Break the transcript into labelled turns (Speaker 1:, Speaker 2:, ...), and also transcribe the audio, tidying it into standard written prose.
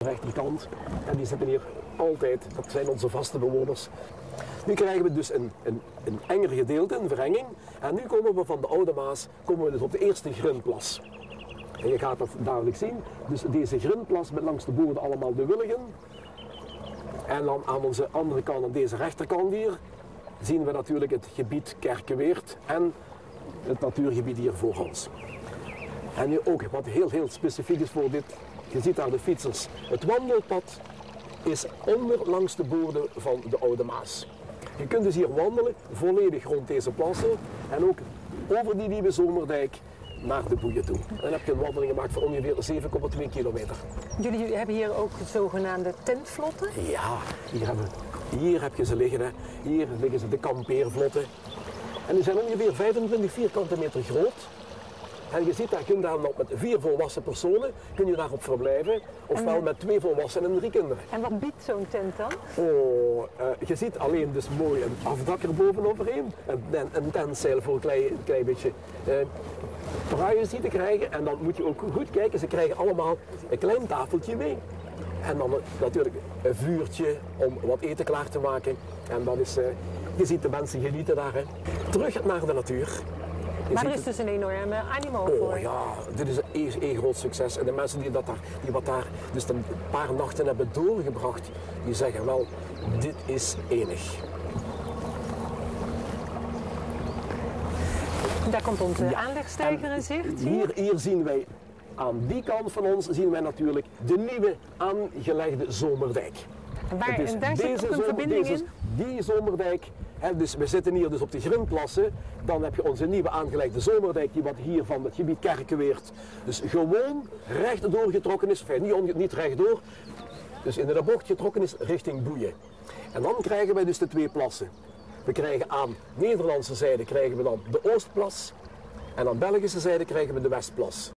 Speaker 1: rechterkant. En die zitten hier altijd, dat zijn onze vaste bewoners. Nu krijgen we dus een enger gedeelte, een verenging. En nu komen we van de Oude Maas dus op de eerste grindplas. En je gaat dat dadelijk zien. Dus deze grindplas met langs de boorden allemaal de Willigen. En dan aan onze andere kant, aan deze rechterkant hier, zien we natuurlijk het gebied Kerkeweert en het natuurgebied hier voor ons. En nu ook wat heel specifiek is voor dit, je ziet daar de fietsers. Het wandelpad is onder langs de boorden van de Oude Maas. Je kunt dus hier wandelen, volledig rond deze plassen en ook over die nieuwe Zomerdijk naar de Boeien toe. En dan heb je een wandeling gemaakt van ongeveer 7,2 kilometer.
Speaker 2: Jullie hebben hier ook de zogenaamde tentvlotten?
Speaker 1: Ja, hier heb je ze liggen. Hè. Hier liggen ze, de kampeervlotten. En die zijn ongeveer 25 vierkante meter groot. En je ziet, daar kun je daar nog met 4 volwassen personen kun je daarop verblijven. Ofwel met 2 volwassenen en 3 kinderen.
Speaker 2: En wat biedt zo'n tent dan?
Speaker 1: Oh, je ziet alleen dus mooi een afdak er bovenoverheen. Een tentzeil voor een klein beetje privacy te krijgen. En dan moet je ook goed kijken, ze krijgen allemaal een klein tafeltje mee. En dan natuurlijk een vuurtje om wat eten klaar te maken. En dat is, je ziet de mensen genieten daar. Hè. Terug naar de natuur.
Speaker 2: Maar er is dus een enorme animo voor.
Speaker 1: Oh ja, dit is een groot succes. En de mensen die wat daar dus een paar nachten hebben doorgebracht, die zeggen wel, dit is enig.
Speaker 2: Daar komt onze aanlegstijger in zicht.
Speaker 1: Hier zien wij, aan die kant van ons, zien wij natuurlijk de nieuwe aangelegde Zomerdijk.
Speaker 2: En daar zit ook een verbinding in?
Speaker 1: Die Zomerdijk. Dus we zitten hier dus op de grindplassen. Dan heb je onze nieuwe aangelegde Zomerdijk, die wat hier van het gebied Kerkeweert dus gewoon recht doorgetrokken is. Enfin, niet rechtdoor, dus in de bocht getrokken is richting Boeien. En dan krijgen wij dus de 2 plassen. We krijgen aan Nederlandse zijde krijgen we dan de Oostplas en aan Belgische zijde krijgen we de Westplas.